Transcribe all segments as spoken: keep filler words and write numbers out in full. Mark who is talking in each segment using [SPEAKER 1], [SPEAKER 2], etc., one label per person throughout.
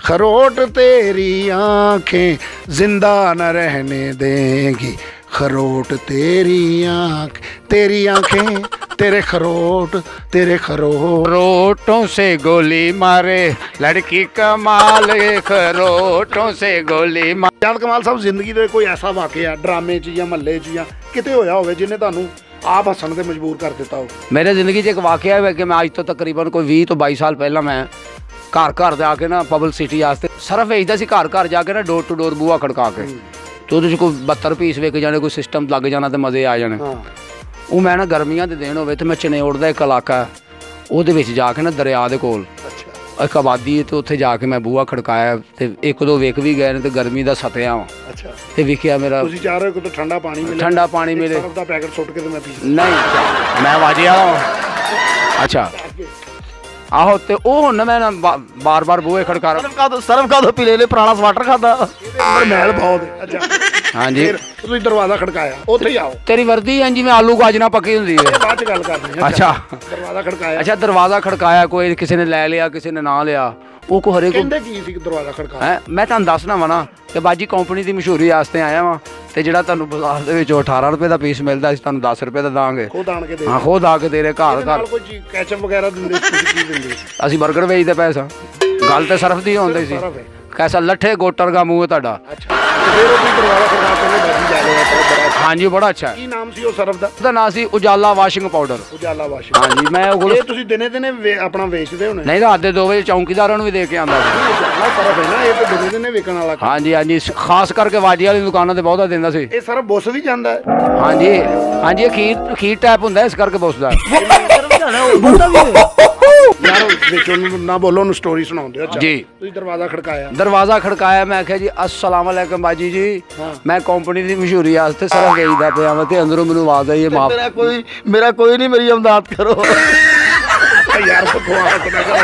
[SPEAKER 1] खरोट तेरी आंखें जिंदा न रहने देंगी, खरोट तेरी आंख, तेरी आंखें तेरे खरोट, तेरे खरोट,
[SPEAKER 2] खरोटों से गोली मारे लड़की कमाल, खरोटों से गोली मार।
[SPEAKER 1] याद कमाल साहब जिंदगी दे कोई ऐसा वाकया ड्रामे च या महल्ले च या किते होया होवे जिन्हें तुहानू आप हसन ते मजबूर कर दिता हो?
[SPEAKER 2] मेरे जिंदगी च एक वाकया है कि मैं अज तो तकरीबन कोई बीस तो बाई साल पहला मैं घर घर जाके ना पब्लिसिटी वास्ते सरफ भेजता सी, घर घर जाके ना डोर टू डोर बूहा खड़का के, तो उहदे च कोई बहत्तर पीस विक जाने, कोई सिस्टम लग जाना तो मजे आ जाने। वो मैं ना गर्मियां दे दिन होवे तो मैं चनेौड़ दा एक इलाका उहदे विच जाके ना दरिया दे कोल एक आबादी है, तो उत्थे जाके मैं बूहा खड़काया तो एक दो विक भी गए तो गर्मी का सतिया वा।
[SPEAKER 1] अच्छा,
[SPEAKER 2] ते विकया मेरा
[SPEAKER 1] तुसीं चाह रहे हो कि ठंडा पानी मिले,
[SPEAKER 2] ठंडा पानी मिले,
[SPEAKER 1] सरफ दा पैकेट सुट के तो मैं पी
[SPEAKER 2] नहीं मैं वाजिया। अच्छा आहो ते ओ हुण मैं ना बार बार बूहे खड़का रहा।
[SPEAKER 3] सरफ का तो सरफ का तो पी ले पुराना स्वेटर खाता
[SPEAKER 1] महल बहुत है। अच्छा
[SPEAKER 2] हाँ जी,
[SPEAKER 1] तुसीं दरवाजा खड़काया, उत्थे ही आओ।
[SPEAKER 2] तेरी वर्दी है जी, मैं आलू गाजरा पकी हुंदी है,
[SPEAKER 1] बाद च गल करनी है।
[SPEAKER 2] अच्छा
[SPEAKER 1] दरवाजा खड़काया।
[SPEAKER 2] अच्छा दरवाजा खड़काया, कोई किसी ने लै लिया किसी ने ना लिया, वो को हरे को
[SPEAKER 1] कहंदे की सी दरवाजा खड़काया
[SPEAKER 2] है। मैं तुहानू दसना वा ना कि बाजी कंपनी की मशहूरी वास्ते आया वा, ते जिहड़ा तुहानू बाजार दे विच अठारह रुपए का पीस मिलदा असीं तुहानू दस रुपए का दांगे।
[SPEAKER 1] खुद आण के दे,
[SPEAKER 2] हाँ खुद आके दे रहे घर घर।
[SPEAKER 1] कोई चीज कैचअप वगैरह दिंदे की दिंदे?
[SPEAKER 2] असीं बर्गर वेचदे पैसा, गल ते सरफ दी होंदी सी। कैसा लट्ठे गोटर का मुंह है तुहाडा।
[SPEAKER 1] अच्छा फिर वो दरवाजा खड़का के बाजी जा रहा है।
[SPEAKER 2] हाँ जी बड़ा अच्छा है।
[SPEAKER 1] की नाम सी वो सरफ दा?
[SPEAKER 2] ਉਹਦਾ ਨਾਂ ਸੀ Ujala washing powder.
[SPEAKER 1] Ujala washing.
[SPEAKER 2] हाँ जी मैं ਉਹ
[SPEAKER 1] ਇਹ ਤੁਸੀਂ ਦਿਨੇ ਦਿਨੇ ਵੇ- ਆਪਣਾ ਵੇਚਦੇ ਹੋਣੇ?
[SPEAKER 2] नहीं रात ਦੇ दो बजे चौकीदाਰਾਂ ਨੂੰ ਵੀ ਦੇ ਕੇ ਆਂਦਾ ਸੀ।
[SPEAKER 1] ਉਜਾਲਾ ਸਰਫ ਹੈ ਨਾ, ਇਹ ਤਾਂ ਦਿਨੇ ਦਿਨੇ ਵਿਕਣ ਵਾਲਾ।
[SPEAKER 2] हाँ जी हाँ जी ਖਾਸ ਕਰਕੇ ਵਾਜੀ ਵਾਲੀ ਦੁਕਾਨਾਂ ਤੇ ਬਹੁਤਾ ਦਿੰਦਾ ਸੀ।
[SPEAKER 1] ਇਹ ਸਰਫ ਬੁੱਸ ਵੀ ਜਾਂਦਾ ਹੈ?
[SPEAKER 2] हाँ जी हाँ जी ਅਖੀਰ ਅਖੀਰ ਟਾਈਪ ਹੁੰਦਾ ਇਸ ਕਰਕੇ ਪੁੱਛਦਾ।
[SPEAKER 1] ਯਾਰ ਵਿੱਚੋਂ ਨੂੰ ਨਾ ਬੋਲੋ, ਨੂੰ ਸਟੋਰੀ ਸੁਣਾਉਂਦੇ ਹੋ। ਅੱਛਾ
[SPEAKER 2] ਜੀ
[SPEAKER 1] ਤੁਸੀਂ ਦਰਵਾਜ਼ਾ ਖੜਕਾਇਆ।
[SPEAKER 2] दरवाजा खड़काया, मैं आख्या जी अस्सलाम वालेकुम बाजी जी, मैं कंपनी की मशहूरी वास्ते सरफ बेचदा पिया वा, ते अंदरों मैनूं आवाज़ आई है माफ।
[SPEAKER 3] मेरा कोई मेरा कोई नहीं, मेरी इमदाद करो
[SPEAKER 1] यार बकवास ना करो,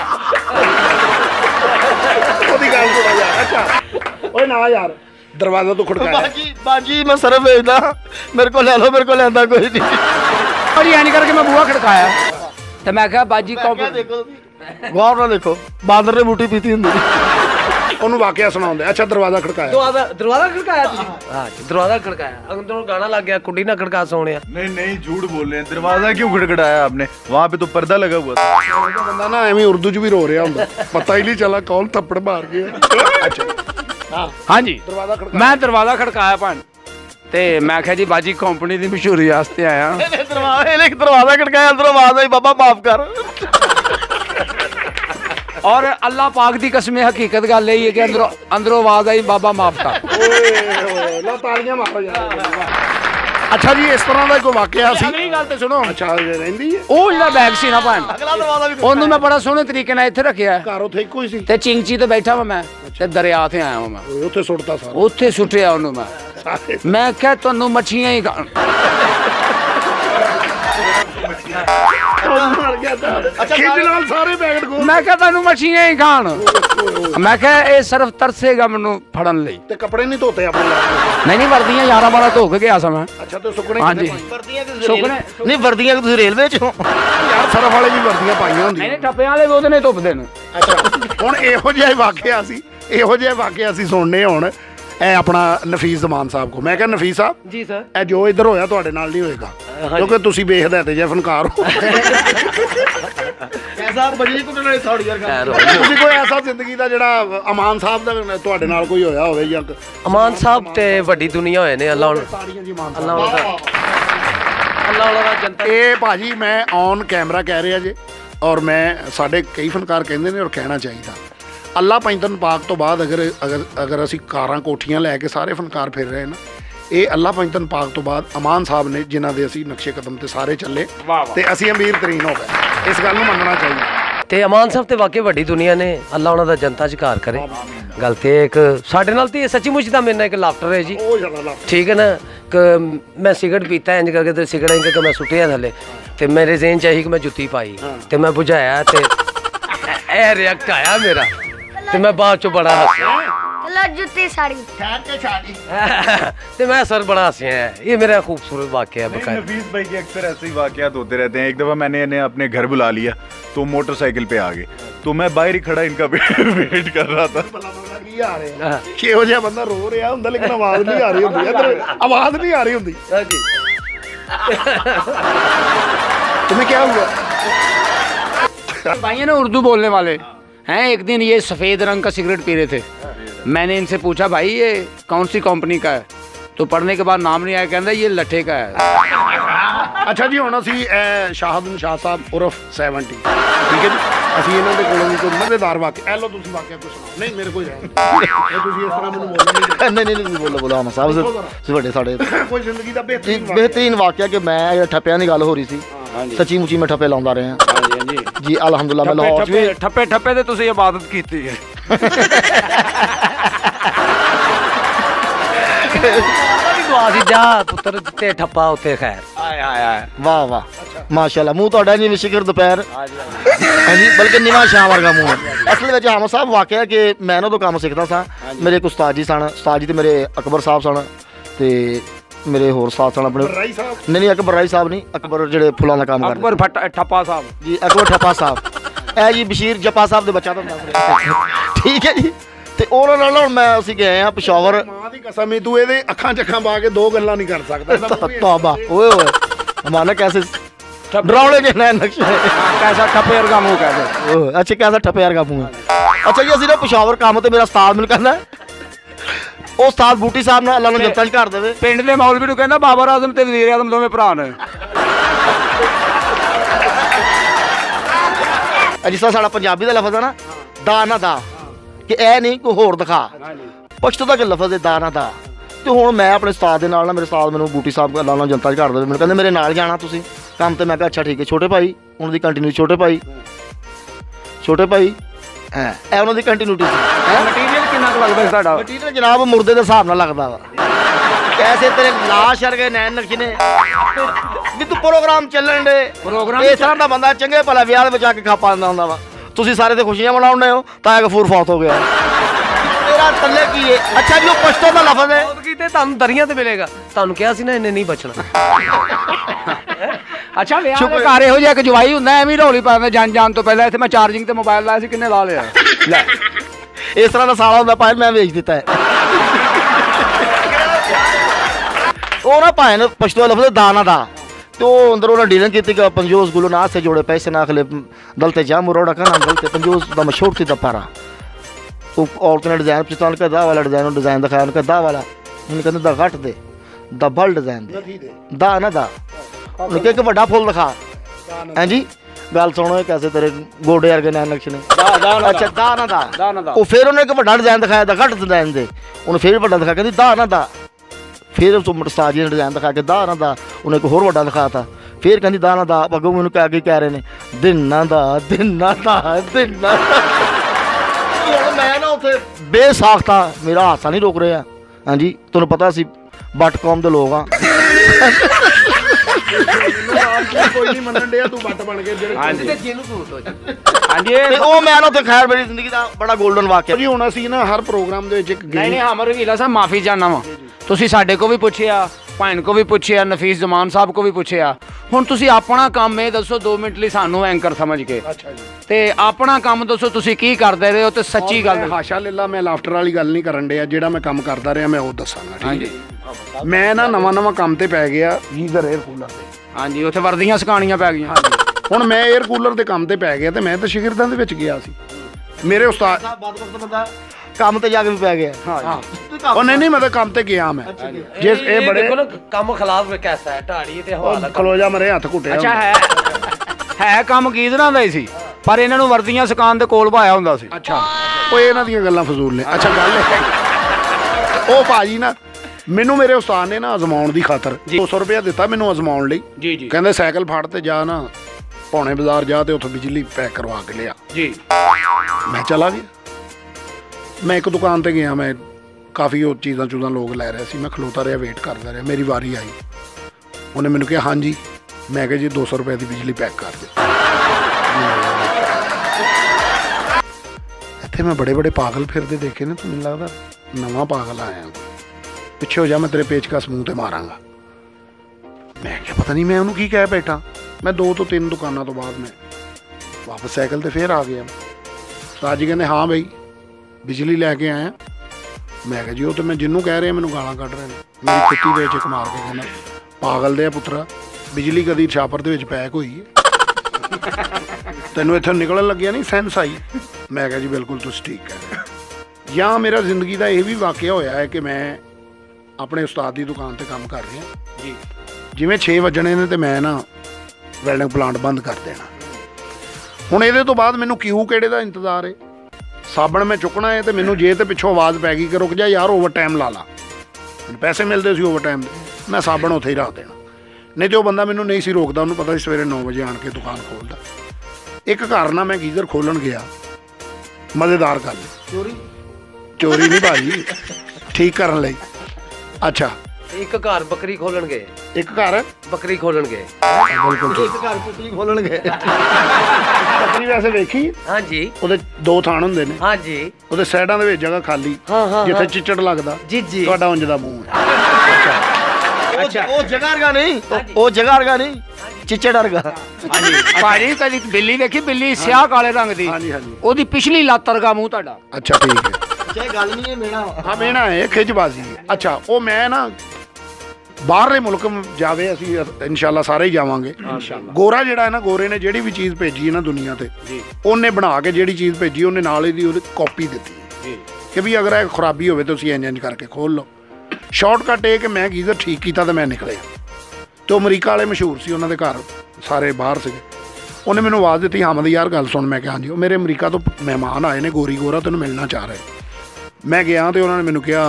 [SPEAKER 1] ओदी गल सुनो यार। अच्छा ओए ना यार, दरवाजा तो खड़काया।
[SPEAKER 3] बाजी बाजी मैं सरफ भेजदा, मेरे को ले लो, मेरे को लेंदा कोई नहीं।
[SPEAKER 2] और ये नहीं करके मैं बूहा खड़काया तो मैं आख्या बाजी कंपनी
[SPEAKER 3] देखो गौर ना देखो, बांदर ने बूटी पीती हुंदी।
[SPEAKER 1] ਉਹਨੂੰ ਵਾਕਿਆ ਸੁਣਾਉਂਦੇ। ਅੱਛਾ ਦਰਵਾਜ਼ਾ ਖੜਕਾਇਆ।
[SPEAKER 4] दरवाजा दरवाजा खड़काया तुझे? हाँ जी दरवाजा खड़काया, अंदरों गाना लग गया, कुड़ी ना खड़का सोने।
[SPEAKER 5] नहीं नहीं झूठ बोल रहे हैं, दरवाजा क्यों खड़खड़ाया आपने? वहाँ पे तो पर्दा लगा हुआ था।
[SPEAKER 1] ਬੰਦਾ ਨਾ ਐਵੇਂ ਉਰਦੂ ਚ ਵੀ ਰੋ ਰਿਹਾ ਹੁੰਦਾ, ਪਤਾ ਹੀ ਨਹੀਂ ਚੱਲਾ ਕੌਣ ਥੱਪੜ ਮਾਰ ਗਿਆ। ਅੱਛਾ ਹਾਂ
[SPEAKER 2] हाँ जी
[SPEAKER 1] ਦਰਵਾਜ਼ਾ ਖੜਕਾਇਆ।
[SPEAKER 2] मैं दरवाजा खड़काया भैन ते मैं आख्या जी बाजी कंपनी की मशहूरी वास्ते आया।
[SPEAKER 3] दरवाजा एक दरवाजा खड़काया, अंदरों आवाज आई बाबा माफ कर।
[SPEAKER 2] और अल्लाह पाक की कसम हकीकत गल यही है कि अंदरों अंदरों आवाज आई बाबा माफ कर।
[SPEAKER 1] ਓਏ ਲਓ ਤਾਲੀਆਂ ਮਾਰੋ ਯਾਰ। ਅੱਛਾ ਜੀ ਇਸ ਤਰ੍ਹਾਂ ਦਾ ਕੋਈ ਵਾਕਿਆ ਸੀ?
[SPEAKER 2] अगली गल तो सुनो,
[SPEAKER 1] ਅੱਛਾ ਰਹਿੰਦੀ ਹੈ।
[SPEAKER 2] ਉਹ ਜਿਹੜਾ ਬੈਗ ਸੀ ਨਾ ਭੈਣ,
[SPEAKER 3] अगला दरवाजा भी
[SPEAKER 2] ਉਹਨੂੰ ਮੈਂ ਬੜਾ ਸੋਹਣੇ ਤਰੀਕੇ ਨਾਲ ਇੱਥੇ ਰੱਖਿਆ
[SPEAKER 1] ਘਰ ਉੱਥੇ ਇੱਕੋ ਹੀ ਸੀ
[SPEAKER 2] ਤੇ ਚਿੰਚੀ ਤੇ ਬੈਠਾ ਵਾ ਮੈਂ ਤੇ ਦਰਿਆ ਤੇ ਆਇਆ ਵਾਂ ਮੈਂ,
[SPEAKER 1] ਓਏ ਉੱਥੇ ਸੁੱਟਤਾ ਸਾਰਾ
[SPEAKER 2] ਉੱਥੇ ਸੁੱਟਿਆ ਉਹਨੂੰ ਮੈਂ।
[SPEAKER 1] ਸਾਰੇ।
[SPEAKER 2] ਮੈਂ ਕਿਹਾ ਤੁਹਾਨੂੰ ਮੱਛੀਆਂ ਹੀ ਖਾਣ।
[SPEAKER 1] ਮਰ ਗਿਆ ਤਾਂ। ਅੱਛਾ ਖਿੱਚ ਨਾਲ ਸਾਰੇ ਪੈਕਟ ਖੋਲ।
[SPEAKER 2] ਮੈਂ ਕਿਹਾ ਤੁਹਾਨੂੰ ਮੱਛੀਆਂ ਹੀ ਖਾਣ। ਮੈਂ ਕਿਹਾ ਇਹ ਸਿਰਫ ਤਰਸੇਗਾ ਮੈਨੂੰ ਫੜਨ ਲਈ।
[SPEAKER 1] ਤੇ ਕੱਪੜੇ ਨਹੀਂ ਧੋਤੇ ਆਪਣੇ ਲਾ ਕੇ?
[SPEAKER 2] ਨਹੀਂ ਨਹੀਂ ਵਰਦੀਆਂ ਯਾਰਾਂ ਬਾਰਾਂ ਧੋ ਕੇ ਗਿਆ ਸਾਂ ਮੈਂ।
[SPEAKER 1] ਅੱਛਾ ਤੇ ਸੁੱਕਣੇ
[SPEAKER 2] ਹਾਂਜੀ ਸੁੱਕਣੇ
[SPEAKER 3] नहीं वर्दियां तुसीं रेलवे च हो?
[SPEAKER 1] ਯਾਰ ਸਰਫ ਵਾਲੇ ਵੀ ਵਰਦੀਆਂ ਪਾਈਆਂ
[SPEAKER 2] ਨਹੀਂ
[SPEAKER 1] ਹੁੰਦੀਆਂ।
[SPEAKER 2] ਨਹੀਂ ਟੱਪਿਆਂ ਵਾਲੇ ਵੀ ਉਹਦੇ ਨੇ ਧੁੱਪਦੇ ਨੇ।
[SPEAKER 1] ਅੱਛਾ ਹੁਣ ਇਹੋ ਜਿਹਾ ਹੀ ਵਾਕਿਆ ਸੀ, ਇਹੋ ਜਿਹਾ ਵਾਕਿਆ ਅਸੀਂ ਸੁਣਨੇ ਹੁਣ ਇਹ ਆਪਣਾ ਨਫੀਸ ਜ਼ਮਾਨ ਸਾਹਿਬ ਕੋ। ਮੈਂ ਕਿਹਾ ਨਫੀਸ ਸਾਹਿਬ
[SPEAKER 4] जी सर।
[SPEAKER 1] ਇਹ ਜੋ ਇੱਧਰ ਹੋਇਆ ਤੁਹਾਡੇ ਨਾਲ ਨਹੀਂ ਹੋਏਗਾ, ਕਿਉਂਕਿ ਤੁਸੀਂ ਵੇਖਦੇ ਤੇ ਜੇ ਫਨਕਾਰ ਹੋ।
[SPEAKER 3] कैसा बजरी को करना थोड़ी यार।
[SPEAKER 1] ਤੁਸੀਂ ਕੋਈ ਐਸਾ ਜ਼ਿੰਦਗੀ ਦਾ ਜਿਹੜਾ ਅਮਾਨ ਸਾਹਿਬ ਦਾ ਤੁਹਾਡੇ ਨਾਲ ਕੋਈ ਹੋਇਆ ਹੋਵੇ ਜਾਂ
[SPEAKER 4] अमान साहब ते वड्डी दुनिया होए ने, अल्लाह उन-
[SPEAKER 1] ਤਾੜੀਆਂ ਜੀ ਅਮਾਨ
[SPEAKER 4] अल्लाह
[SPEAKER 1] ਸਾਹਿਬ।
[SPEAKER 4] उनका अल्लाह उनका जनता।
[SPEAKER 1] ਇਹ ਭਾਜੀ ਮੈਂ ਔਨ ਕੈਮਰਾ ਕਹਿ ਰਿਹਾ ਜੇ, ਔਰ ਮੈਂ ਸਾਡੇ ਕਈ ਫਨਕਾਰ ਕਹਿੰਦੇ ਨੇ ਔਰ ਕਹਿਣਾ ਚਾਹੀਦਾ। ਅੱਲਾ ਪੈਂਤਨ ਪਾਕ ਤੋਂ ਬਾਅਦ ਅਗਰ ਅਗਰ ਅਗਰ ਅਸੀਂ ਕਾਰਾਂ ਕੋਠੀਆਂ ਲੈ ਕੇ ਸਾਰੇ ਫਨਕਾਰ ਫਿਰ ਰਹੇ ਨਾ, ਇਹ ਅੱਲਾ ਪੈਂਤਨ ਪਾਕ ਤੋਂ ਬਾਅਦ ਅਮਾਨ ਸਾਹਿਬ ਨੇ ਜਿਨ੍ਹਾਂ ਦੇ ਅਸੀਂ ਨਕਸ਼ੇ ਕਦਮ ਤੇ ਸਾਰੇ ਚੱਲੇ ਤੇ ਅਸੀਂ ਅਮੀਰ ਤਰੀਨ ਹੋ ਗਏ। ਇਸ ਗੱਲ ਨੂੰ ਮੰਨਣਾ ਚਾਹੀਦਾ।
[SPEAKER 4] ਤੇ ਅਮਾਨ ਸਾਹਿਬ ਤੇ ਵਾਕਈ ਵੱਡੀ ਦੁਨੀਆ ਨੇ, ਅੱਲਾਹ ਉਹਨਾਂ ਦਾ ਜਨਤਾ ਚ ਘਰ ਕਰੇ। ਗੱਲ ਤੇ ਇੱਕ ਸਾਡੇ ਨਾਲ ਤੇ ਸੱਚੀ ਮੁੱਚ ਦਾ ਮੇਰੇ ਨਾਲ ਇੱਕ ਲਾਫਟਰ ਹੈ ਜੀ,
[SPEAKER 1] ਉਹ ਜ਼ਿਆਦਾ ਲਾ
[SPEAKER 4] ਠੀਕ ਹੈ ਨਾ। ਕਿ ਮੈਂ ਸਿਗਰਟ ਪੀਤਾ ਇੰਜ ਕਰਕੇ ਤੇ ਸਿਗਰਟ ਇੰਜ ਕਰਕੇ ਮੈਂ ਸੁੱਟਿਆ ਥੱਲੇ ਤੇ ਮੇਰੇ ਜ਼ੇਨ ਚ ਆਹੀ ਕਿ ਮੈਂ ਜੁੱਤੀ ਪਾਈ ਤੇ ਮੈਂ ਬੁਝਾਇਆ ਤੇ ਇਹ ਰਿਐਕਟ ਆਇਆ ਮੇਰਾ ਤੇ ਮੈਂ ਬਾਅਦ ਚੋਂ ਬੜਾ ਹੱਸਿਆ।
[SPEAKER 6] मतलब जूती साड़ी
[SPEAKER 1] खैर के शादी
[SPEAKER 4] तो मैं सर बड़ा हंसे हैं। ये मेरा खूबसूरत वाकया है।
[SPEAKER 5] नहीं,
[SPEAKER 4] बकायदा
[SPEAKER 5] नफीस भाई के अक्सर ऐसे ही वाकयात होते रहते हैं। एक दफ़ा मैंने इन्हें अपने घर बुला लिया तो मोटरसाइकिल पे आ गए, तो मैं बाहर ही खड़ा इनका वेट कर रहा था।
[SPEAKER 1] ਕੀ ਆ ਰਿਹਾ ਕਿਹੋ ਜਿਹਾ ਬੰਦਾ ਰੋ ਰਿਹਾ ਹੁੰਦਾ ਲੇਕਿਨ ਆਵਾਜ਼ ਨਹੀਂ ਆ ਰਹੀ ਹੁੰਦੀ ਇਧਰ ਆਵਾਜ਼ नहीं आ रही ਹੁੰਦੀ तुम्हें क्या हुआ
[SPEAKER 2] भाई है ना उर्दू बोलने वाले हैं। एक दिन ये सफ़ेद रंग का सिगरेट पी रहे थे। मैंने इनसे पूछा भाई ये कौन सी कंपनी का है, तो पढ़ने के बाद नाम नहीं आया, कहता ये लट्ठे का है।
[SPEAKER 1] अच्छा जी ਹੁਣ ਅਸੀਂ ਸ਼ਾਹਦਨ ਸ਼ਾਹ ਸਾਹਿਬ ਉਰਫ सत्तर ठीक है जी ਅਸੀਂ ਇਹਨਾਂ ਦੇ ਕੋਲੋਂ ਵੀ ਕੋਈ ਮਜ਼ੇਦਾਰ ਵਾਕਿਆ ਐ ਲੋ ਤੁਸੀਂ ਵਾਕਿਆ ਕੁਝ ਸੁਣਾਓ। ਨਹੀਂ ਮੇਰੇ ਕੋਈ ਹੈ ਇਹ ਤੁਸੀਂ ਇਸ ਤਰ੍ਹਾਂ ਮੈਨੂੰ ਬੋਲਣਾ
[SPEAKER 3] नहीं नहीं नहीं बोलो बोलो हम साहब ਵੱਡੇ ਸਾਡੇ
[SPEAKER 1] ਕੋਈ ਜ਼ਿੰਦਗੀ ਦਾ ਬਿਹਤਰੀਨ ਵਾਕਿਆ
[SPEAKER 3] बेहतरीन वाकया कि मैं ठप्पियां की गल हो रही सी सच्ची मुची मैं ठप्पे लाਉਂਦਾ ਰਿਹਾ जी अलहमदुल्ला मैं लाहौर
[SPEAKER 2] ठप्पे ठप्पे ठप्पे ते तुसी इबादत कीती है।
[SPEAKER 4] दुआ सी जा पुत्र जिते ठप्पा उते खैर।
[SPEAKER 3] वाह वाह माशाल्लाह मूँह ਤੁਹਾਡਾ ਜਿਵੇਂ ਸ਼ਿਕਰ ਦੁਪਹਿਰ ਹਾਂਜੀ ਬਲਕਿ ਨਿਵਾ ਸ਼ਾਮ ਵਰਗਾ ਮੂੰਹ ਹੈ। ਅਸਲ ਵਿੱਚ ਹਮ ਸਾਹਿਬ ਵਾਕਿਆ ਕਿ ਮੈਂ ਇਹਨਾਂ ਤੋਂ ਕੰਮ ਸਿੱਖਦਾ ਸਾਂ। ਮੇਰੇ ਇੱਕ ਉਸਤਾਦ ਜੀ ਸਨ, ਉਸਤਾਦ ਜੀ ਤੇ ਮੇਰੇ ਅਕਬਰ ਸਾਹਿਬ ਸਨ ਤੇ ਮੇਰੇ ਹੋਰ ਉਸਤਾਦ ਸਨ ਆਪਣੇ
[SPEAKER 1] ਰਾਈ ਸਾਹਿਬ
[SPEAKER 3] ਨਹੀਂ ਨਹੀਂ ਅਕਬਰ ਰਾਈ ਸਾਹਿਬ ਨਹੀਂ, ਅਕਬਰ ਜਿਹੜੇ ਫੁੱਲਾਂ ਦਾ ਕੰਮ ਕਰਦੇ
[SPEAKER 2] अकबर फट ठप्पा साहब
[SPEAKER 3] ਜੀ ਅਕਬਰ ਠੱਪਾ ਸਾਹਿਬ ਇਹ ਜੀ ਬਸ਼ੀਰ ਜੱਪਾ ਸਾਹਿਬ ਦੇ ਬੱਚਾ ਤੋਂ ਦੱਸ ਰਿਹਾ ਠੀਕ ਹੈ ਜੀ। ਤੇ ਉਹਨਾਂ ਨਾਲ ਹੁਣ ਮੈਂ ਅਸੀਂ ਗਏ ਆ ਪਿਸ਼ਾਵਰ
[SPEAKER 1] ਮਾਂ ਦੀ ਕਸਮ ਹੀ ਤੂੰ ਇਹਦੇ ਅੱਖਾਂ ਚੱਖਾਂ ਪਾ ਕੇ ਦੋ ਗੱਲਾਂ ਨਹੀਂ ਕਰ ਸਕਦਾ
[SPEAKER 3] तौबा ओए ओए हमारा कैसे डरावने के नए नक्शे
[SPEAKER 2] कैसा ठप्पे वर्गा मुंह कहते
[SPEAKER 3] ओह अच्छा कैसा ठप्पे यार का मुंह अच्छा जी ਅਸੀਂ ਨਾ ਪਿਸ਼ਾਵਰ ਕੰਮ ਤੇ ਮੇਰਾ ਉਸਤਾਦ ਮੈਨੂੰ ਕਹਿੰਦਾ ਉਹ ਉਸਤਾਦ ਬੂਟੀ ਸਾਹਿਬ ਨਾਲ ਅੱਲਾਹ ਨੂੰ ਜਨਤਾਂ ਚ ਘਰ ਦੇਵੇ
[SPEAKER 2] ਪਿੰਡ ਦੇ ਮੌਲਵੀ ਨੂੰ ਕਹਿੰਦਾ ਬਾਬਰ ਆਜ਼ਮ ਤੇ ਵਜ਼ੀਰ ਆਜ਼ਮ ਦੋਵੇਂ ਭਰਾ ਨੇ।
[SPEAKER 3] ਜਿਸ ਤਰ੍ਹਾਂ ਸਾਡਾ ਪੰਜਾਬੀ ਦਾ ਲਫ਼ਜ਼ ਹੈ ਨਾ ਦਾ ਨਾ ਦਾ ਕਿ ਇਹ ਨਹੀਂ ਕੋਈ ਹੋਰ ਦਿਖਾ ਪਸ਼ਤੋ ਦਾ ਕਿ ਲਫ਼ਜ਼ ਹੈ ਦਾ ਨਾ ਦਾ। ਤੇ ਹੁਣ ਮੈਂ ਆਪਣੇ ਉਸਤਾਦ ਦੇ ਨਾਲ ਨਾ ਮੇਰੇ ਉਸਤਾਦ ਮੈਨੂੰ ਬੂਟੀ ਸਾਹਿਬ ਅੱਲਾਹ ਨੂੰ ਜਨਤਾਂ ਚ ਘਰ ਦੇਵੇ ਮੈਨੂੰ ਕਹਿੰਦੇ ਮੇਰੇ ਨਾਲ ਜਾਣਾ ਤੁਸੀਂ ਕੰਮ ਤੇ। ਮੈਂ ਕਿਹਾ ਅੱਛਾ ਠੀਕ ਹੈ ਛੋਟੇ ਭਾਈ ਉਹਨਾਂ ਦੀ ਕੰਟੀਨਿਊ ਛੋਟੇ ਭਾਈ ਛੋਟੇ ਭਾਈ ਹੈ ਇਹ ਉਹਨਾਂ ਦੀ ਕੰਟੀਨਿਊਟੀ ਸੀ।
[SPEAKER 2] ਮਟੀਰੀਅਲ ਕਿੰਨਾ ਕੁ ਲੱਗਦਾ ਤੁਹਾਡਾ?
[SPEAKER 3] ਮਟੀਰੀਅਲ ਜਨਾਬ ਮੁਰਦੇ ਦੇ ਹਿਸਾਬ ਨਾਲ ਲੱਗਦਾ ਵਾ ਕੈਸੇ ਤੇਰੇ ਲਾਸ਼ ਵਰਗੇ ਨੈਣ ਨਕਸ਼ ਨੇ ਵੀ ਤੂੰ ਪ੍ਰੋਗਰਾਮ ਚੱਲਣ ਦੇ
[SPEAKER 2] ਪ੍ਰੋਗਰਾਮ
[SPEAKER 3] ਇਸ ਤਰ੍ਹਾਂ ਦਾ ਬੰਦਾ ਚੰਗੇ ਭਲਾ ਵਿਆਹ ਦੇ ਵਿੱਚ ਆ ਕੇ ਖਾ ਪਾਉਂਦਾ ਹੁੰਦਾ ਵਾ। ਤੁਸੀਂ ਸਾਰੇ ਤੇ ਖੁਸ਼ੀਆਂ ਮਨਾਉਂਦੇ ਹੋ ਤਾਂ ਗਫੂਰ ਫੌਤ ਹੋ ਗਿਆ ਤੇਰਾ ਥੱਲੇ ਕੀ ਹੈ। ਅੱਛਾ ਜੀ ਉਹ ਪਸ਼ਤੋ ਦਾ ਲਫ਼ਜ਼ ਹੈ
[SPEAKER 4] ਕੀਤੇ ਤੁਹਾਨੂੰ ਦਰੀਆਂ ਤੇ ਮਿਲੇਗਾ। ਤੁਹਾਨੂੰ ਕਿਹਾ ਸੀ ਨਾ ਇਹਨੇ ਨਹੀਂ ਬਚਣਾ।
[SPEAKER 2] ਅੱਛਾ ਵਿਆਹ ਦੇ ਘਰ ਇਹੋ ਜਿਹਾ ਇੱਕ ਜਵਾਈ ਹੁੰਦਾ ਐਵੇਂ ਰੌਲੀ ਪਾਉਂਦਾ ਜਾਣ ਜਾਣ ਤੋਂ ਪਹਿਲਾਂ। ਇੱਥੇ ਮੈਂ ਚਾਰਜਿੰਗ ਤੇ ਮੋਬਾਈਲ ਲਾਇਆ ਸੀ ਕਿੰਨੇ ਲਾ ਲਿਆ ਲੈ
[SPEAKER 3] ਇਸ ਤਰ੍ਹਾਂ ਦਾ ਸਾਲਾ ਹੁੰਦਾ ਭਾਵੇਂ ਮੈਂ ਵੇਚ ਦਿੱਤਾ ਹੈ। ਉਹ ਨਾ ਭਾਵੇਂ ਨਾ ਪਸ਼ਤੋ ਲਫ਼ਜ਼ ਦਾ ਨਾ ਦਾ तो अंदर उन्हें डीलिंग की थी कि पंजोस गुलो ना से जोड़े पैसे ना खले दलते जा मुरोड़ा का नाम दलते पंजोस दा मशहूर थी दपारा वो औरत ने डिजाइन पिस्तौल का दा वाला डिजाइन डिजाइन दिखाया उनका दा वाला उन्हें कहते दा घट दे दा बल डिजाइन दे दा ना दा उन्हें एक बड़ा फुल दिखा हैं जी गल सुनो कैसे तेरे गोडे वर्गे नैन नक्श ने अच्छा दा ना दा वो फिर उन्हें एक बड़ा डिजाइन दिखाया दा घट डिजाइन दे उन्हें फिर बड़ा दिखाया कहती दा ना दा फिर उस उस्ताद जी ने डिजाइन दिखा के दा ना दा उन्हें एक होर बड़ा दिखाया था फिर कहती दा ना दा अगों मैंने क्या कह रहे हैं दिन ना दा दिन ना दा दिन ना मैं ना उत्थे बेसाख था मेरा हादसा नहीं रोक रहा हाँ जी तुहानूं पता सी बट कौम दे लोग हाँ
[SPEAKER 1] ਕੋਈ ਨਹੀਂ ਮੰਨਣ ਡਿਆ ਤੂੰ ਬੱਟ ਬਣ ਕੇ ਜਿਹੜੇ
[SPEAKER 2] ਹਾਂਜੀ
[SPEAKER 3] ਤੇ ਉਹ ਮੈਂ ਨਾ ਉੱਥੇ ਖੈਰ ਮੇਰੀ ਜ਼ਿੰਦਗੀ ਦਾ ਬੜਾ ਗੋਲਡਨ ਵਾਕਿਆ
[SPEAKER 1] ਜੀ ਹੁਣ ਅਸੀਂ ਨਾ ਹਰ ਪ੍ਰੋਗਰਾਮ ਦੇ ਵਿੱਚ ਇੱਕ
[SPEAKER 2] ਨਹੀਂ ਨਹੀਂ ਹਾਂ ਰੰਗੀਲਾ ਸਾਹਿਬ ਮਾਫੀ ਚਾਹਨਾ ਵਾ ਤੁਸੀਂ ਸਾਡੇ ਕੋ ਵੀ ਪੁੱਛਿਆ ਭੈਣ ਕੋ ਵੀ ਪੁੱਛਿਆ ਨਫੀਸ ਜ਼ਮਾਨ ਸਾਹਿਬ ਕੋ ਵੀ ਪੁੱਛਿਆ ਹੁਣ ਤੁਸੀਂ ਆਪਣਾ ਕੰਮ ਇਹ ਦੱਸੋ ਦੋ ਮਿੰਟ ਲਈ ਸਾਨੂੰ ਐਂਕਰ ਸਮਝ ਕੇ
[SPEAKER 1] ਅੱਛਾ ਜੀ
[SPEAKER 2] ਤੇ ਆਪਣਾ ਕੰਮ ਦੱਸੋ ਤੁਸੀਂ ਕੀ ਕਰਦੇ ਰਹੇ ਹੋ ਤੇ ਸੱਚੀ ਗੱਲ
[SPEAKER 1] ਹਾਸ਼ਾ ਲਿਲਾ ਮੈਂ ਲਾਫਟਰ ਵਾਲੀ ਗੱਲ ਨਹੀਂ ਕਰਨ ਡਿਆ ਜਿਹੜਾ ਮੈਂ ਕੰਮ ਕਰਦਾ ਰਿਹਾ ਮੈਂ ਉਹ ਦੱਸਾਂਗਾ ਠੀਕ ਹੈ ਮੈਂ ਨਾ ਨਵਾਂ ਨਵਾਂ ਕੰਮ ਤੇ ਪੈ ਗਿਆ ਗੀਜ਼ਰ 에ਅਰ ਕੂਲਰ ਤੇ
[SPEAKER 2] ਹਾਂਜੀ ਉੱਥੇ ਵਰਦੀਆਂ ਸੁਕਾਣੀਆਂ ਪੈ ਗਈਆਂ
[SPEAKER 1] ਹੁਣ ਮੈਂ 에ਅਰ ਕੂਲਰ ਦੇ ਕੰਮ ਤੇ ਪੈ ਗਿਆ ਤੇ ਮੈਂ ਤਾਂ ਸ਼ਾਗਿਰਦਾਂ ਦੇ ਵਿੱਚ ਗਿਆ ਸੀ ਮੇਰੇ ਉਸਤਾਦ
[SPEAKER 3] ਬੰਦਾ ਕੰਮ ਤੇ ਜਾ ਕੇ ਵੀ ਪੈ ਗਿਆ
[SPEAKER 1] ਹਾਂ ਉਹ ਨਹੀਂ ਨਹੀਂ ਮੈਂ ਤਾਂ ਕੰਮ ਤੇ ਗਿਆ ਮੈਂ ਜਿਸ ਇਹ ਬੜੇ
[SPEAKER 4] ਕੰਮ ਖਿਲਾਫ ਕੈਸਾ ਹੈ ਢਾੜੀ ਤੇ ਹਵਾ ਦਾ
[SPEAKER 1] ਖਲੋ ਜਾ ਮਰੇ ਹੱਥ ਘੁੱਟਿਆ
[SPEAKER 2] ਅੱਛਾ ਹੈ ਹੈ ਕੰਮ ਗੀਜ਼ਰਾਂ ਦਾ ਹੀ ਸੀ ਪਰ ਇਹਨਾਂ ਨੂੰ ਵਰਦੀਆਂ ਸੁਕਾਉਣ ਦੇ ਕੋਲ ਭਾਇਆ ਹੁੰਦਾ ਸੀ
[SPEAKER 1] ਅੱਛਾ ਉਹ ਇਹਨਾਂ ਦੀਆਂ ਗੱਲਾਂ ਫਜ਼ੂਲ ਨੇ ਅੱਛਾ ਗੱਲ ਹੈ ਉਹ ਭਾਜੀ ਨਾ ਮੈਨੂੰ ਮੇਰੇ ਉਸਤਾਦ ਨੇ ਨਾ ਅਜ਼ਮਾਉਣ ਦੀ ਖਾਤਰ ਦੋ ਸੌ ਰੁਪਇਆ ਦਿੱਤਾ ਮੈਨੂੰ ਅਜ਼ਮਾਉਣ ਲਈ
[SPEAKER 2] ਜੀ ਜੀ
[SPEAKER 1] ਕਹਿੰਦੇ ਸਾਈਕਲ ਫੜ ਤੇ ਜਾ ਨਾ ਪੌਣੇ ਬਾਜ਼ਾਰ ਜਾ ਤੇ ਉੱਥੋਂ ਬਿਜਲੀ ਪੈਕ ਕਰਵਾ ਕੇ ਲਿਆ
[SPEAKER 2] ਜੀ
[SPEAKER 1] ਮੈਂ ਚਲਾ ਗਿਆ ਮੈਂ ਇੱਕ ਦੁਕਾਨ ਤੇ ਗਿਆ ਮੈਂ ਕਾਫੀ ਉਹ ਚੀਜ਼ਾਂ ਚੂਜ਼ਾਂ ਲੋਕ ਲੈ ਰਹੇ ਸੀ ਮੈਂ ਖਲੋਤਾ ਰਿਹਾ ਵੇਟ ਕਰਦਾ ਰਿਹਾ ਮੇਰੀ ਵਾਰੀ ਆਈ ਉਹਨੇ ਮੈਨੂੰ ਕਿਹਾ ਹਾਂਜੀ ਮੈਂ ਕਿਹਾ ਜੀ ਦੋ ਸੌ ਰੁਪਏ ਦੀ ਬਿਜਲੀ ਪੈਕ ਕਰ ਦੇ ਇੱਥੇ ਮੈਂ ਬੜੇ ਬੜੇ ਪਾਗਲ ਫਿਰਦੇ ਦੇਖੇ ਨੇ, ਤੂੰ ਮੈਨੂੰ ਲੱਗਦਾ ਨਵਾਂ ਪਾਗਲ ਆਇਆ, ਪਿੱਛੇ ਹੋ ਜਾ, ਮੈਂ ਤੇਰੇ ਪੇਚਕਸ ਮੂੰਹ ਤੇ ਮਾਰਾਂਗਾ। ਮੈਂ ਕਿਹਾ ਪਤਾ ਨਹੀਂ ਮੈਂ ਉਹਨੂੰ ਕੀ ਕਹਿ ਬੈਠਾ। ਮੈਂ ਦੋ ਤੋਂ ਤਿੰਨ ਦੁਕਾਨਾਂ ਤੋਂ ਬਾਅਦ ਮੈਂ ਵਾਪਸ ਸਾਈਕਲ ਤੇ ਫੇਰ ਆ ਗਿਆ। ਉਸਤਾਦ ਜੀ ਕਹਿੰਦੇ ਹਾਂ ਬਈ ਬਿਜਲੀ ਲੈ ਕੇ ਆਇਆ। ਮੈਂ ਕਿਹਾ ਜੀ ਉਹ ਤਾਂ ਮੈਂ ਜਿਹਨੂੰ ਕਹਿ ਰਿਹਾ ਮੈਨੂੰ ਗਾਲਾਂ ਕੱਢ ਰਹੇ ਨੇ। ਮੇਰੀ ਖੇਤੀ ਦੇ ਵਿੱਚ ਇੱਕ ਮਾਰ ਕੇ ਕਹਿੰਦਾ ਪਾਗਲ ਦੇ ਆ ਪੁੱਤਰਾ, ਬਿਜਲੀ ਕਦੀ ਛਾਪਰ ਦੇ ਵਿੱਚ ਪੈਕ ਹੋਈ ਹੈ, ਤੈਨੂੰ ਇੱਥੋਂ ਨਿਕਲਣ ਲੱਗਿਆ ਨਹੀਂ ਸੈਂਸ ਆਈ। ਮੈਂ ਕਿਹਾ ਜੀ ਬਿਲਕੁਲ ਤੁਸੀਂ ਠੀਕ ਕਹਿ ਰਹੇ। ਜਾਂ ਮੇਰਾ ਜ਼ਿੰਦਗੀ ਦਾ ਇਹ ਵੀ ਵਾਕਿਆ ਹੋਇਆ ਹੈ ਕਿ ਮੈਂ ਆਪਣੇ ਉਸਤਾਦ ਦੀ ਦੁਕਾਨ ਤੇ ਕੰਮ ਕਰ ਰਿਹਾ ਜੀ, ਜਿਵੇਂ ਛੇ ਵੱਜਣੇ ਨੇ ਤੇ ਮੈਂ ਨਾ ਵੈਲਡਿੰਗ ਪਲਾਂਟ ਬੰਦ ਕਰ ਦੇਣਾ। ਹੁਣ ਇਹਦੇ ਤੋਂ ਬਾਅਦ ਮੈਨੂੰ ਕਿਊ ਕਿਹੜੇ ਦਾ ਇੰਤਜ਼ਾਰ ਹੈ? ਸਾਬਣ ਮੈਂ ਚੁੱਕਣਾ ਹੈ ਤੇ ਮੈਨੂੰ ਜੇ ਤੇ ਪਿੱਛੋਂ ਆਵਾਜ਼ ਪੈ ਗਈ ਕਿ ਰੁਕ ਜਾ ਯਾਰ ਓਵਰ ਟਾਈਮ ਲਾ ਲਾ, ਮੈਨੂੰ ਪੈਸੇ ਮਿਲਦੇ ਸੀ ਓਵਰ ਟਾਈਮ ਦੇ, ਮੈਂ ਸਾਬਣ ਉੱਥੇ ਹੀ ਰੱਖ ਦੇਣਾ। ਨਹੀਂ ਤੇ ਉਹ ਬੰਦਾ ਮੈਨੂੰ ਨਹੀਂ ਸੀ ਰੋਕਦਾ, ਉਹਨੂੰ ਪਤਾ ਸੀ ਸਵੇਰੇ ਨੌ ਵਜੇ ਆਣ ਕੇ ਦੁਕਾਨ ਖੋਲ੍ਹਦਾ। ਇੱਕ ਘਰ ਨਾ ਮੈਂ ਗੀਜ਼ਰ ਖੋਲ੍ਹਣ ਗਿਆ, ਮਜ਼ੇਦਾਰ ਗੱਲ, ਚੋਰੀ ਚੋਰੀ ਨਹੀਂ ਭਾਜੀ, ਠੀਕ ਕਰਨ ਲਈ। ਅੱਛਾ
[SPEAKER 4] ਇੱਕ ਘਰ ਬੱਕਰੀ ਖੋਲਣ ਗਏ,
[SPEAKER 1] ਇੱਕ ਘਰ
[SPEAKER 4] ਬੱਕਰੀ ਖੋਲਣ ਗਏ,
[SPEAKER 1] ਬਿਲਕੁਲ
[SPEAKER 3] ਇੱਕ ਘਰ ਕੁੱਤੀ ਖੋਲਣ ਗਏ।
[SPEAKER 1] ਬੱਕਰੀ ਵੈਸੇ ਵੇਖੀ,
[SPEAKER 4] ਹਾਂਜੀ
[SPEAKER 1] ਉਹਦੇ ਦੋ ਥਾਣ ਹੁੰਦੇ ਨੇ,
[SPEAKER 4] ਹਾਂਜੀ
[SPEAKER 1] ਉਹਦੇ ਸਾਈਡਾਂ ਦੇ ਵਿੱਚ ਜਗ੍ਹਾ ਖਾਲੀ,
[SPEAKER 4] ਹਾਂ ਹਾਂ
[SPEAKER 1] ਜਿੱਥੇ ਚਿੱਚੜ ਲੱਗਦਾ,
[SPEAKER 4] ਜੀ ਜੀ
[SPEAKER 1] ਤੁਹਾਡਾ ਉਂਝ ਦਾ ਮੂੰਹ ਹੈ।
[SPEAKER 3] ਅੱਛਾ ਉਹ ਜਗ੍ਹਾ ਵਰਗਾ ਨਹੀਂ, ਉਹ ਜਗ੍ਹਾ ਵਰਗਾ ਨਹੀਂ, ਚਿੱਚੜ ਵਰਗਾ।
[SPEAKER 2] ਹਾਂਜੀ ਭਾਜੀ ਕਦੀ ਬਿੱਲੀ ਦੇਖੀ, ਬਿੱਲੀ ਸਿਆਹ ਕਾਲੇ ਰੰਗ ਦੀ,
[SPEAKER 1] ਹਾਂਜੀ ਹਾਂਜੀ
[SPEAKER 2] ਉਹਦੀ ਪਿਛਲੀ ਲੱਤ ਵਰਗਾ ਮੂੰਹ ਤੁਹਾਡਾ।
[SPEAKER 1] ਅੱਛਾ ਠੀਕ ਹੈ,
[SPEAKER 3] ਇਹ ਗੱਲ ਨਹੀਂ ਹੈ ਮੇਰਾ।
[SPEAKER 1] ਹਾਂ ਮੇਣਾ ਹੈ, ਖਿੱਚਬਾਜ਼ੀ ਹੈ। ਅੱਛਾ ਉਹ ਮੈਂ ਨਾ ਬਾਹਰਲੇ ਮੁਲਕ ਜਾਵੇ, ਅਸੀਂ ਇਨਸ਼ਾਅੱਲਾ ਸਾਰੇ ਹੀ ਜਾਵਾਂਗੇ। ਗੋਰਾ ਜਿਹੜਾ ਹੈ ਨਾ, ਗੋਰੇ ਨੇ ਜਿਹੜੀ ਵੀ ਚੀਜ਼ ਭੇਜੀ ਹੈ ਨਾ ਦੁਨੀਆ ਤੇ, ਉਹਨੇ ਬਣਾ ਕੇ ਜਿਹੜੀ ਚੀਜ਼ ਭੇਜੀ ਉਹਨੇ ਨਾਲ ਇਹਦੀ ਉਹਦੀ ਕਾਪੀ ਦਿੱਤੀ ਕਿ ਵੀ ਅਗਰ ਇਹ ਖਰਾਬੀ ਹੋਵੇ ਤਾਂ ਤੁਸੀਂ ਇੰਝ ਇੰਝ ਕਰਕੇ ਖੋਲ੍ਹ ਲਓ। ਸ਼ਾਰਟਕਟ ਇਹ ਕਿ ਮੈਂ ਗੀਜ਼ਰ ਠੀਕ ਕੀਤਾ ਤਾਂ ਮੈਂ ਨਿਕਲਿਆ। ਤੇ ਉਹ ਅਮਰੀਕਾ ਵਾਲੇ ਮਸ਼ਹੂਰ ਸੀ, ਉਹਨਾਂ ਦੇ ਘਰ ਸਾਰੇ ਬਾਹਰ ਸੀਗੇ। ਉਹਨੇ ਮੈਨੂੰ ਆਵਾਜ਼ ਦਿੱਤੀ, ਹਾਮਦ ਯਾਰ ਗੱਲ ਸੁਣ। ਮੈਂ ਕਿਹਾ ਹਾਂਜੀ। ਉਹ ਮੇਰੇ ਅਮਰੀਕਾ ਤੋਂ ਮਹਿਮਾਨ ਆਏ ਨੇ, ਗੋਰੀ ਗੋਰਾ ਤੈਨੂੰ ਮਿਲਣਾ ਚਾਹ ਰਹੇ। ਮੈਂ ਗਿਆ ਤੇ ਉਹਨਾਂ ਨੇ ਮੈਨੂੰ ਕਿਹਾ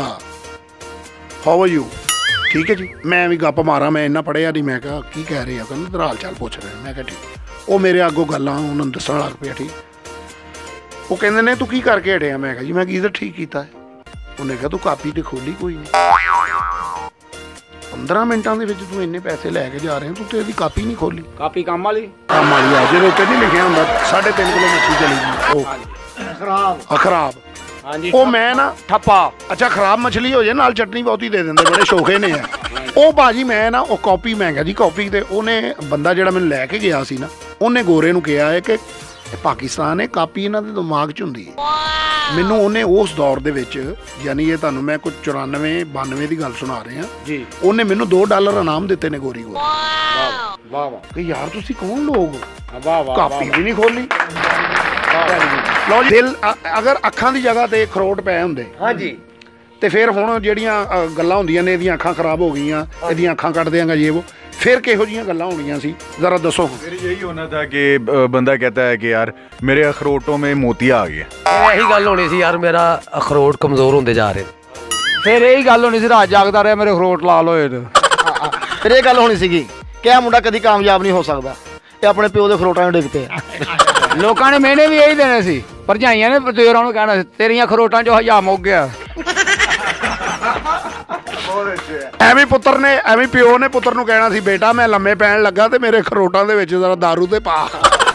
[SPEAKER 1] ਹਾਊ ਆਰ ਯੂ, ਠੀਕ ਹੈ ਜੀ। ਮੈਂ ਵੀ ਗੱਪ ਮਾਰਾਂ, ਮੈਂ ਇੰਨਾ ਪੜ੍ਹਿਆ ਨਹੀਂ। ਮੈਂ ਕਿਹਾ ਕੀ ਕਹਿ ਰਹੇ ਆ? ਕਹਿੰਦੇ ਤੇਰਾ ਹਾਲ ਚਾਲ ਪੁੱਛ ਰਹੇ। ਮੈਂ ਕਿਹਾ ਠੀਕ। ਉਹ ਮੇਰੇ ਅੱਗੋਂ ਗੱਲਾਂ ਉਹਨਾਂ ਨੂੰ ਦੱਸਣ ਲੱਗ ਪਿਆ। ਠੀਕ। ਉਹ ਕਹਿੰਦੇ ਨੇ ਤੂੰ ਕੀ ਕਰਕੇ ਹਟਿਆ? ਮੈਂ ਕਿਹਾ ਜੀ ਮੈਂ ਗੀਜ਼ਰ ਠੀਕ ਕੀਤਾ ਹੈ। ਉਹਨੇ ਕਿਹਾ ਤੂੰ ਕਾਪੀ ਤੇ ਖੋਲੀ ਕੋਈ ਨਹੀਂ, ਪੰਦਰਾਂ ਮਿੰਟਾਂ ਦੇ ਵਿੱਚ ਤੂੰ ਇੰਨੇ ਪੈਸੇ ਲੈ ਕੇ ਜਾ ਰਹੇ ਤੂੰ ਤੇ ਇਹਦੀ ਕਾਪੀ ਨਹੀਂ ਖੋਲੀ।
[SPEAKER 2] ਕਾਪੀ ਕੰਮ ਵਾਲੀ,
[SPEAKER 1] ਕੰਮ ਵਾਲੀ ਆ ਜਿਹਦੇ ਉੱਤੇ ਨਹੀਂ ਲਿਖਿਆ ਹੁੰਦਾ ਸਾਢੇ ਤਿੰਨ ਕਿਲੋ ਮੱਛੀ ਚਲੀ ਗਈ, ਉਹ ਖਰਾਬ ਖਰਾਬ।
[SPEAKER 2] ਹਾਂਜੀ
[SPEAKER 1] ਉਹ ਮੈਂ ਨਾ
[SPEAKER 2] ਠੱਪਾ,
[SPEAKER 1] ਅੱਛਾ ਖਰਾਬ ਮਛਲੀ ਹੋ ਜਾਏ ਨਾਲ ਚਟਨੀ ਬਹੁਤੀ ਦੇ ਦਿੰਦੇ, ਬੜੇ ਸ਼ੌਕੇ ਨੇ ਆ ਉਹ ਭਾਜੀ। ਮੈਂ ਨਾ ਉਹ ਕਾਪੀ, ਮੈਂ ਕਿਹਾ ਜੀ ਕਾਪੀ। ਤੇ ਉਹਨੇ ਬੰਦਾ ਜਿਹੜਾ ਮੈਨੂੰ ਲੈ ਕੇ ਗਿਆ ਸੀ ਨਾ, ਉਹਨੇ ਗੋਰੇ ਨੂੰ ਕਿਹਾ ਹੈ ਕਿ ਪਾਕਿਸਤਾਨ ਹੈ, ਕਾਪੀ ਇਹਨਾਂ ਦੇ ਦਿਮਾਗ 'ਚ ਹੁੰਦੀ ਹੈ। ਮੈਨੂੰ ਉਹਨੇ ਉਸ ਦੌਰ ਦੇ ਵਿੱਚ, ਯਾਨੀ ਇਹ ਤੁਹਾਨੂੰ ਮੈਂ ਕੁਝ ਚੁਰਾਨਵੇਂ ਬਾਨਵੇਂ ਦੀ ਗੱਲ ਸੁਣਾ ਰਿਹਾ ਜੀ, ਉਹਨੇ ਮੈਨੂੰ ਦੋ ਡਾਲਰ ਇਨਾਮ ਦਿੱਤੇ ਨੇ ਗੋਰੀ ਗੋਰੀ। ਵਾਹ ਵਾਹ ਵਾਹ ਕਿ ਯਾਰ ਤੁਸੀਂ ਕੌਣ ਲੋਗ, ਵਾਹ ਵਾਹ, ਕਾਪੀ ਵੀ ਨਹੀਂ ਖੋਲੀ। ਲਓ ਜੀ, ਦਿਲ ਅਗਰ ਅੱਖਾਂ ਦੀ ਜਗ੍ਹਾ ਤੇ ਅਖਰੋਟ ਪਏ ਹੁੰਦੇ
[SPEAKER 4] ਹਾਂਜੀ,
[SPEAKER 1] ਤੇ ਫਿਰ ਹੁਣ ਜਿਹੜੀਆਂ ਗੱਲਾਂ ਹੁੰਦੀਆਂ ਨੇ ਇਹਦੀਆਂ ਅੱਖਾਂ ਖਰਾਬ ਹੋ ਗਈਆਂ, ਇਹਦੀਆਂ ਅੱਖਾਂ ਕੱਢ ਦਿਆਂਗਾ ਜੇ ਉਹ, फिर किहो जियां गल्लां होणियां सी जरा दसो।
[SPEAKER 5] फिर यही होना था कि बंदा कहता है कि यार मेरे अखरोटों में मोतिया आ गया।
[SPEAKER 4] यही गल होनी सी यार, मेरा अखरोट कमजोर होंदे जा रहे।
[SPEAKER 2] फिर यही गल होनी सी, रात जागदा रहा मेरे अखरोट लाल होए ने।
[SPEAKER 3] फिर ये गल होनी सी कि आ मुंडा कदी कामयाब नहीं हो सकदा, ये अपने प्यो दे अखरोटां नूं डिग पे।
[SPEAKER 2] लोकां ने मेहने भी यही देने सी, भरजाइयां ने देवरां नूं कहना सी तेरियां अखरोटां चों हजाम मुक गया।
[SPEAKER 1] ਐਵੇਂ ਪੁੱਤਰ ਨੇ ਐਵੇਂ ਪਿਓ ਨੇ ਪੁੱਤਰ ਨੂੰ ਕਹਿਣਾ ਸੀ ਬੇਟਾ ਮੈਂ ਲੰਮੇ ਪੈਣ ਲੱਗਾ ਤੇ ਮੇਰੇ ਖਰੋਟਾਂ ਦੇ ਵਿੱਚ ਜ਼ਰਾ दारू ਤੇ ਪਾ।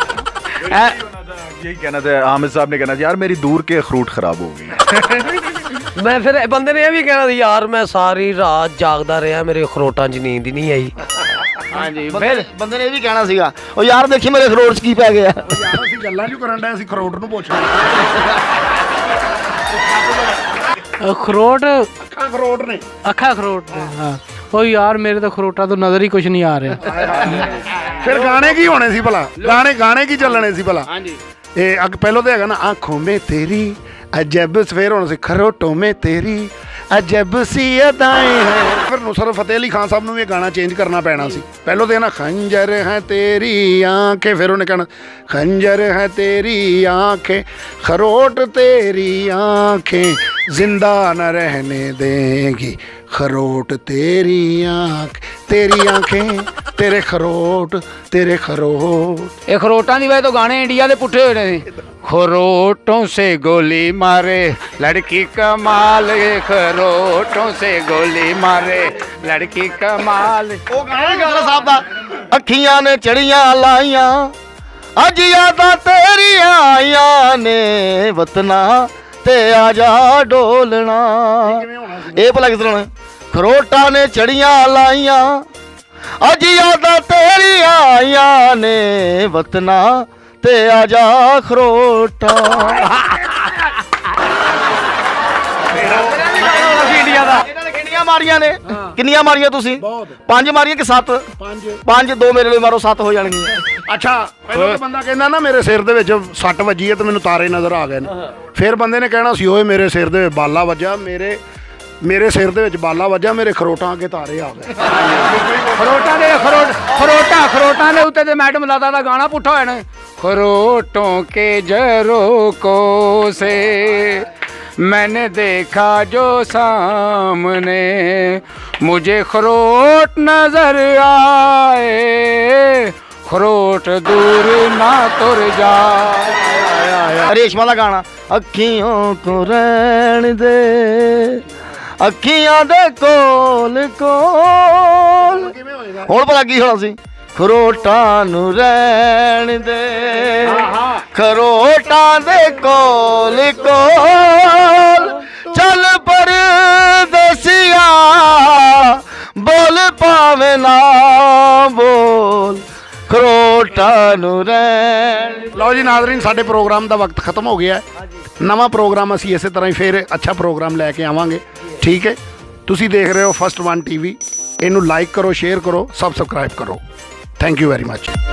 [SPEAKER 5] यही कहना था, आमिर साहब ने कहना था यार मेरी दूर के अखरोट खराब हो गए।
[SPEAKER 4] मैं फिर बंदे ने यह भी कहना था यार मैं सारी रात जागदा रहा, मेरे अखरोटां च नींद ही नहीं आई।
[SPEAKER 2] हाँ जी,
[SPEAKER 3] फिर बंदे ने यह भी कहना सीगा ओ यार देखी मेरे अखरोट च की पै गया।
[SPEAKER 1] यार ਅਸੀਂ ਗੱਲਾਂ ਜੋ ਕਰਨ ਡਏ ਅਸੀਂ ਖਰੋਟ ਨੂੰ ਪੁੱਛਦੇ
[SPEAKER 6] अखरोट
[SPEAKER 1] ਅੱਖਾਂ ਖਰੋਟ ਨੇ
[SPEAKER 6] अखा अखरोट ने, हाँ ओ यार मेरे तो अखरोटा तो नजर ही कुछ नहीं आ रहा।
[SPEAKER 1] ਫਿਰ ਗਾਣੇ ਕੀ ਹੋਣੇ ਸੀ ਭਲਾ, ਗਾਣੇ ਗਾਣੇ ਕੀ ਚੱਲਣੇ ਸੀ ਭਲਾ। ਇਹ ਅੱਗ ਪਹਿਲੋਂ ਤਾਂ ਹੈਗਾ ਨਾ ਆਂਖੋਂ ਮੇ ਤੇਰੀ ਅਜਬ, ਫਿਰ ਹੁਣ ਸੀ ਖਰੋਟੋਂ ਮੇ ਤੇਰੀ ਅਜਬ ਸੀ ਅਦਾएं ਹੈ। ਫਿਰ ਨੁਸਰਤ ਫਤਿਹ ਅਲੀ ਖਾਨ ਸਾਹਿਬ ਨੂੰ ਵੀ ਇਹ ਗਾਣਾ ਚੇਂਜ ਕਰਨਾ ਪੈਣਾ ਸੀ। ਪਹਿਲੋਂ ਤਾਂ ਨਾ ਖੰਜਰ ਹੈ ਤੇਰੀ ਆਂखें, ਫਿਰ ਉਹਨੇ ਕਹਿਣਾ खंजर है तेरी आंखें खरोट तेरी आंखें जिंदा न रहने देंगी खरोट तेरी आंख, तेरी आंखें तेरे खरोट तेरे खरोट।
[SPEAKER 2] ये खरोटां दी वजह तो गाने इंडिया दे पुट्ठे होए ने। खरोटों से गोली मारे लड़की कमाल, खरोटों से गोली मारे लड़की कमाल।
[SPEAKER 3] ओ गाना गाना साहब दा अखियां ने चढ़ियां लाइयां अज यादां तेरियां आईयां ने वतना ते आजा डोलना। ये भला किस तरह खरोटा ने चढ़ियां लाइयां अज यादां तेरियां आईयां ने वतना ते आजा खरोटा। किन्नियां मारियां ने किन्नियां मारियां तुसी? पंज मारियां कि सत्त? पंज। दो मेरे लिए मारो सत्त हो जाणगियां।
[SPEAKER 1] अच्छा ਪਹਿਲਾਂ ਤਾਂ ਬੰਦਾ ਕਹਿੰਦਾ ਨਾ ਮੇਰੇ ਸਿਰ ਦੇ ਵਿੱਚ ਸੱਟ ਵੱਜੀ ਹੈ ਤੇ ਮੈਨੂੰ ਤਾਰੇ ਨਜ਼ਰ ਆ ਗਏ ਨੇ। ਫਿਰ ਬੰਦੇ ਨੇ ਕਹਿਣਾ ਸੀ ਓਏ ਮੇਰੇ ਸਿਰ ਦੇ ਵਿੱਚ ਬਾਲਾ ਵੱਜਾ, ਮੇਰੇ ਮੇਰੇ ਸਿਰ ਦੇ ਵਿੱਚ ਬਾਲਾ ਵੱਜਾ, ਮੇਰੇ ਖਰੋਟਾਂ ਅੱਗੇ ਤਾਰੇ ਆ ਗਏ।
[SPEAKER 2] ਖਰੋਟਾਂ ਦੇ ਖਰੋਟ ਖਰੋਟਾ ਖਰੋਟਾਂ ਦੇ ਉੱਤੇ ਤੇ ਮੈਡਮ ਲਾਦਾ ਦਾ ਗਾਣਾ ਪੁੱਠਾ ਹੋਇਆ ਨਾ, खरोटों के जरों को से मैंने देखा जो सामने मुझे खरोट नजर आए खरोट दूर ना तुर जाए।
[SPEAKER 3] रेशमा का गाना अखियों को रहन दे अखियां दे कोल कोल हुण भला की होना सी खरोटां नूं रहन दे खरोटां दे कोल कोल चल परदेसिया बोल पावे ना बोल खरोटां नूं रहन।
[SPEAKER 1] ਲਓ ਜੀ ਨਾਜ਼ਰੀਨ ਸਾਡੇ ਪ੍ਰੋਗਰਾਮ ਦਾ ਵਕਤ ਖਤਮ ਹੋ ਗਿਆ ਹੈ। ਨਵਾਂ ਪ੍ਰੋਗਰਾਮ ਅਸੀਂ ਇਸੇ ਤਰ੍ਹਾਂ ਹੀ ਫਿਰ ਅੱਛਾ ਪ੍ਰੋਗਰਾਮ ਲੈ ਕੇ ਆਵਾਂਗੇ। ਠੀਕ ਹੈ, ਤੁਸੀਂ ਦੇਖ ਰਹੇ ਹੋ ਫਸਟ ਵਨ ਟੀਵੀ। ਇਹਨੂੰ ਲਾਈਕ ਕਰੋ, ਸ਼ੇਅਰ ਕਰੋ, ਸਬਸਕ੍ਰਾਈਬ ਕਰੋ। Thank you very much.